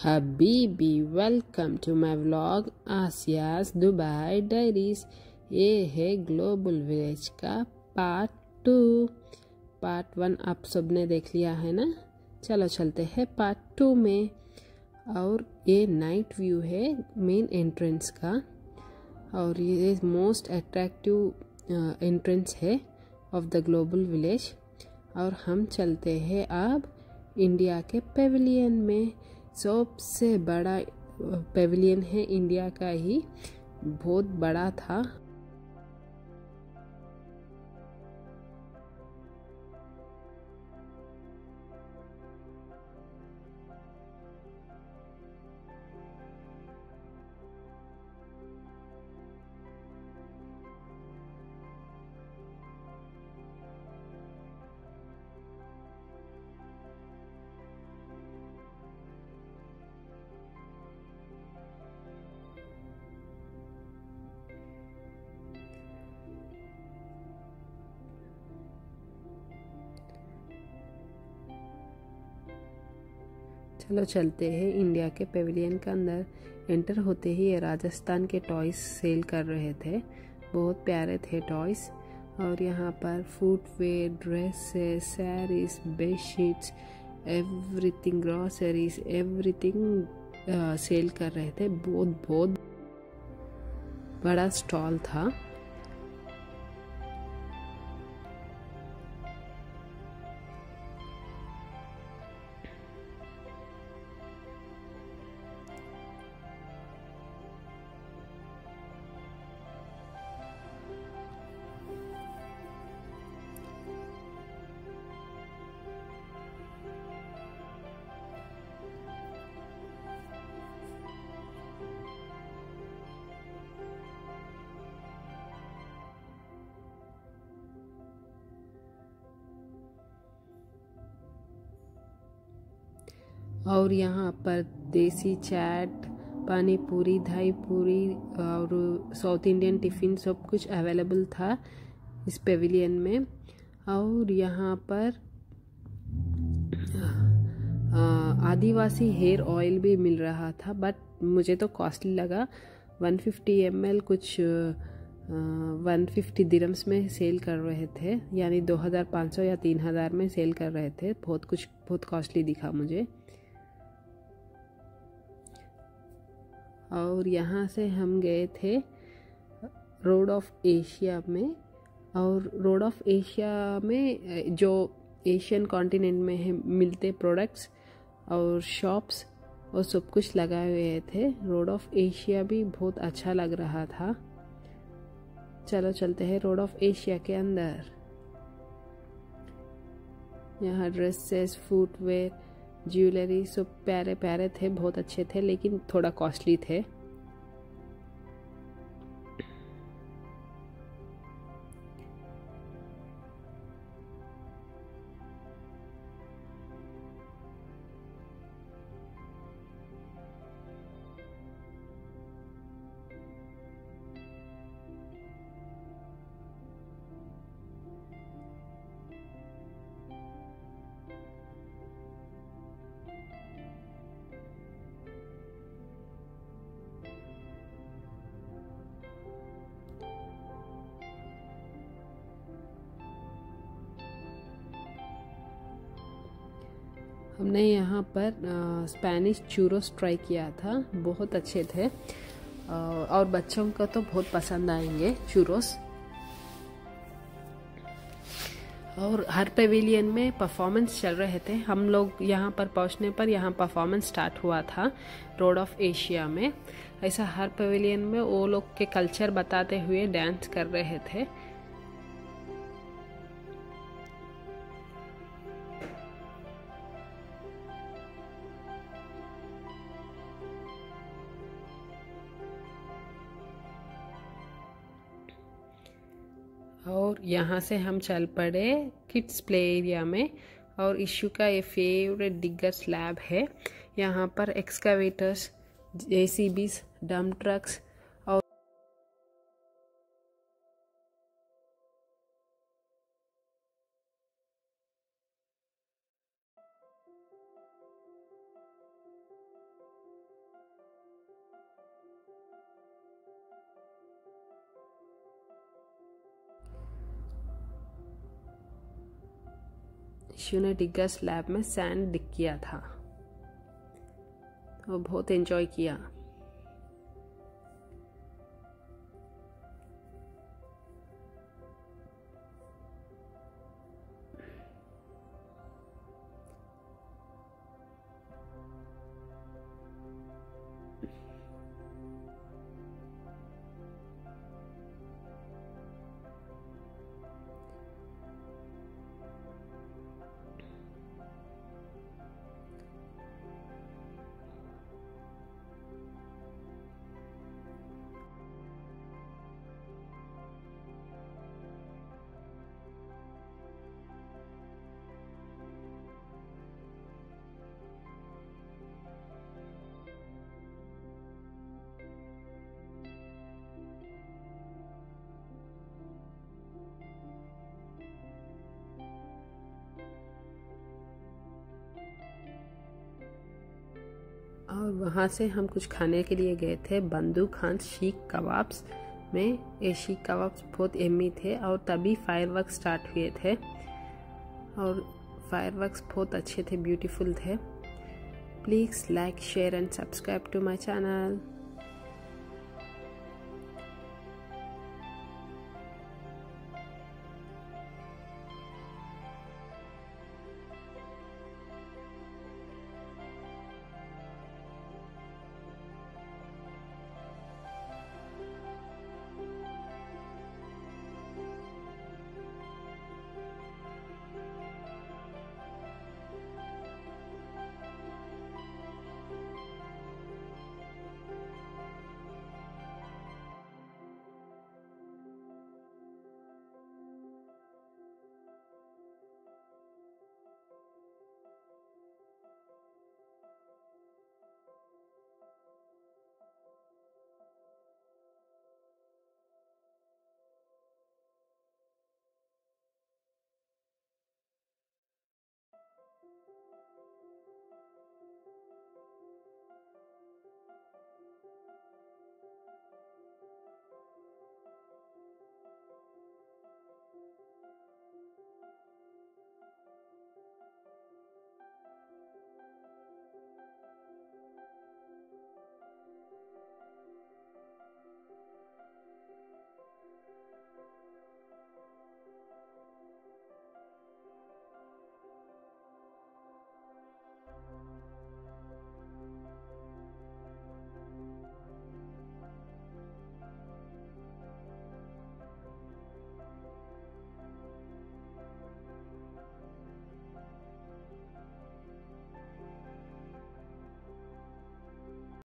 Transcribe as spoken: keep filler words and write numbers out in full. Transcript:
Habibi, welcome to my vlog आसियास Dubai diaries. ये है ग्लोबल विलेज का पार्ट टू। पार्ट वन आप सब ने देख लिया है ना। चलो चलते हैं पार्ट टू में। और ये नाइट व्यू है मेन एंट्रेंस का, और ये मोस्ट अट्रैक्टिव एंट्रेंस है ऑफ द ग्लोबल विलेज। और हम चलते हैं अब इंडिया के पेविलियन में। सबसे बड़ा पेविलियन है इंडिया का ही, बहुत बड़ा था। चलो चलते हैं इंडिया के पेविलियन के अंदर। एंटर होते ही ये राजस्थान के टॉयज सेल कर रहे थे, बहुत प्यारे थे टॉयज। और यहाँ पर footwear, dresses, saris, bedsheets, everything, groceries, everything sale कर रहे थे। बहुत बहुत बड़ा स्टॉल था। और यहाँ पर देसी चाट, पानी पूरी, दही पूरी और साउथ इंडियन टिफ़िन सब कुछ अवेलेबल था इस पेविलियन में। और यहाँ पर आदिवासी हेयर ऑयल भी मिल रहा था, बट मुझे तो कॉस्टली लगा। वन फिफ्टी एम एल कुछ वन फिफ्टी दिरम्स में सेल कर रहे थे, यानी दो हज़ार पाँच सौ या तीन हज़ार में सेल कर रहे थे। बहुत कुछ बहुत कॉस्टली दिखा मुझे। और यहाँ से हम गए थे रोड ऑफ एशिया में। और रोड ऑफ एशिया में जो एशियन कॉन्टिनेंट में है मिलते प्रोडक्ट्स और शॉप्स और सब कुछ लगाए हुए थे। रोड ऑफ एशिया भी बहुत अच्छा लग रहा था। चलो चलते हैं रोड ऑफ एशिया के अंदर। यहाँ ड्रेसेस, फुटवेयर, ज्वेलरी सब प्यारे प्यारे थे, बहुत अच्छे थे, लेकिन थोड़ा कॉस्टली थे। हमने यहाँ पर स्पेनिश चूरोस ट्राई किया था, बहुत अच्छे थे। आ, और बच्चों को तो बहुत पसंद आएंगे चूरोस। और हर पेविलियन में परफॉर्मेंस चल रहे थे। हम लोग यहाँ पर पहुँचने पर यहाँ परफॉर्मेंस स्टार्ट हुआ था रोड ऑफ एशिया में। ऐसा हर पेविलियन में वो लोग के कल्चर बताते हुए डांस कर रहे थे। और यहाँ से हम चल पड़े किड्स प्ले एरिया में। और इशू का ये फेवरेट डिगर स्लैब है। यहाँ पर एक्सकावेटर्स, जेसीबीज, डंप ट्रक्स और इशू ने डिगर स्लैब में सैंड डिग किया था, वो बहुत एंजॉय किया। और वहाँ से हम कुछ खाने के लिए गए थे बंदू खान शीख कबाब्स में। ये शीख कबाब्स बहुत यम्मी थे और तभी फायरवर्क्स स्टार्ट हुए थे और फायरवर्क्स बहुत अच्छे थे, ब्यूटीफुल थे। Please like share and subscribe to my channel.